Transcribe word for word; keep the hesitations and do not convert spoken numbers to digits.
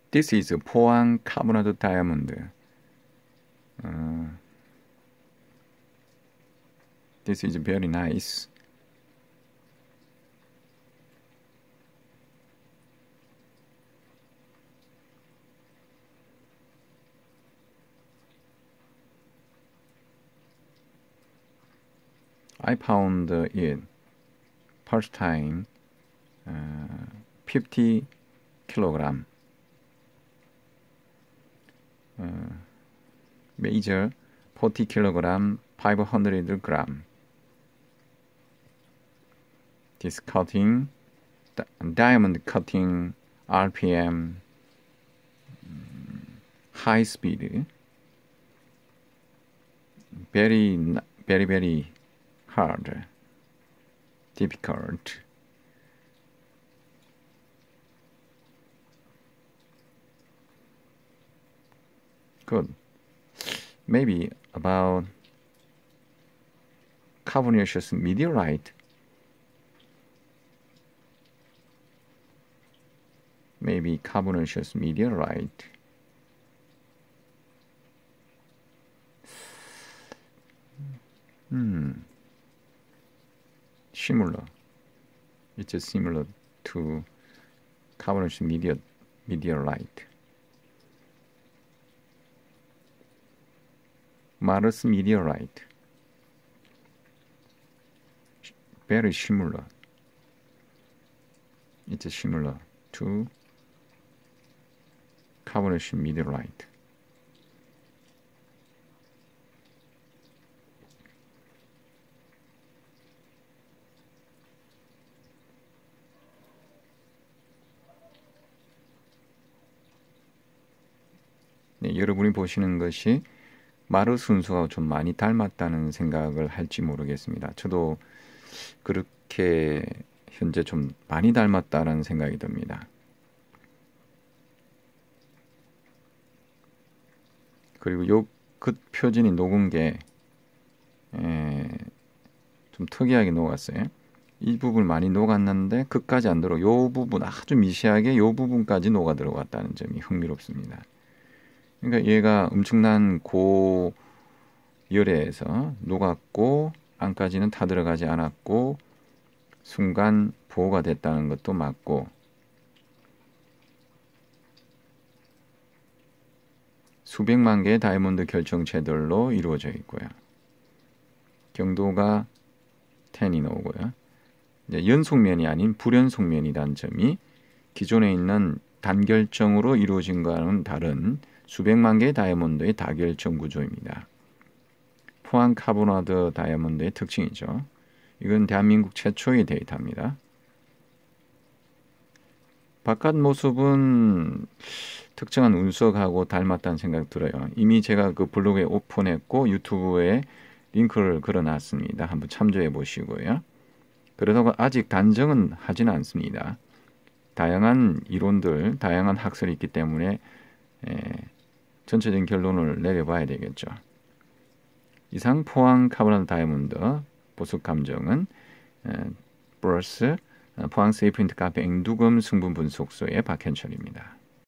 This is 포항 카보나드 다이아몬드. 어, This is very nice. I found it first time uh, fifty kilogram. Uh, major forty kilogram, five hundred gram. This cutting, diamond cutting, R P M, high speed, very, very, very hard, difficult. Good. Maybe about carbonaceous meteorite. Maybe carbonaceous meteorite. Hmm. Similar. It's similar to carbonaceous meteor, meteorite. Mars meteorite. Very similar. It's similar to carbonaceous meteorite. 네, 여러분이 보시는 것이 마르 순서와 좀 많이 닮았다는 생각을 할지 모르겠습니다. 저도 그렇게 현재 좀 많이 닮았다는 생각이 듭니다. 그리고 요 끝 표진이 녹은 게 좀 특이하게 녹았어요. 이 부분 많이 녹았는데 끝까지 안 들어. 요 부분 아주 미세하게 요 부분까지 녹아 들어갔다는 점이 흥미롭습니다. 그러니까 얘가 엄청난 고열에서 녹았고 안까지는 다 들어가지 않았고 순간 보호가 됐다는 것도 맞고 수백만 개의 다이아몬드 결정체들로 이루어져 있고요. 경도가 텐이 나오고요. 이제 연속면이 아닌 불연속면이라는 점이 기존에 있는 단결정으로 이루어진 것과는 다른 수백만 개의 다이아몬드의 다결정 구조입니다. 포항 카보나드 다이아몬드의 특징이죠. 이건 대한민국 최초의 데이터입니다. 바깥 모습은 특정한 운석하고 닮았다는 생각이 들어요. 이미 제가 그 블로그에 오픈했고 유튜브에 링크를 걸어놨습니다. 한번 참조해 보시고요. 그러다가 아직 단정은 하지는 않습니다. 다양한 이론들, 다양한 학설이 있기 때문에 에, 전체적인 결론을 내려봐야 되겠죠. 이상 포항 카보나드 다이아몬드 보석 감정은 에, 플러스 포항 세이프인트 카페 앵두금 성분 분석소의 박현철입니다.